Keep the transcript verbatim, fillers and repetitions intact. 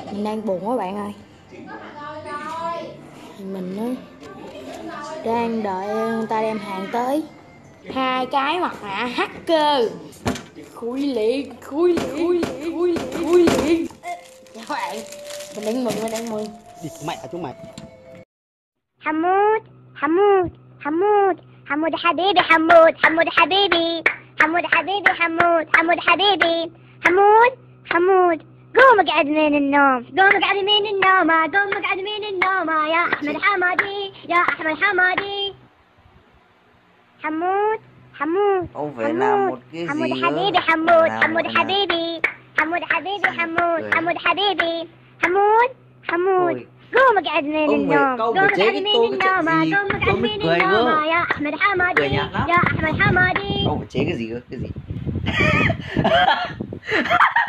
Mình đang buồn quá bạn ơi. Mình á đang đợi người ta đem hàng tới. Hai cái mặt nạ hacker. Khui liền, khui liền, khui liền, khui liền, khui liền. Chào bạn, mình đang mừng, mình đang mừng. Đi mẹ chúng mày. حمود حمود حمود حمود حبيبي حمود حمود حبيبي حمود حبيبي حمود حمود حبيبي حمود حمود قوم اقعد من النوم قوم اقعد من النوم قوم اقعد من النوم يا احمد حمادي يا احمد حمادي حمود حمود Ông phải làm một cái حمود gì حبيبي nữa. حمود Làm حمود một حبيبي حمود حبيبي حمود Cười. حمود حبيبي حمود حمود Thôi, قوم اقعد من ông phải النوم câu قوم một chế اقعد cái من tôi cái النوم chuyện gì قوم tôi اقعد mới من cười النوم cơ. يا احمد حمادي Cười nhạt lắm. يا احمد حمادي Ông phải chế cái gì cơ, cái gì?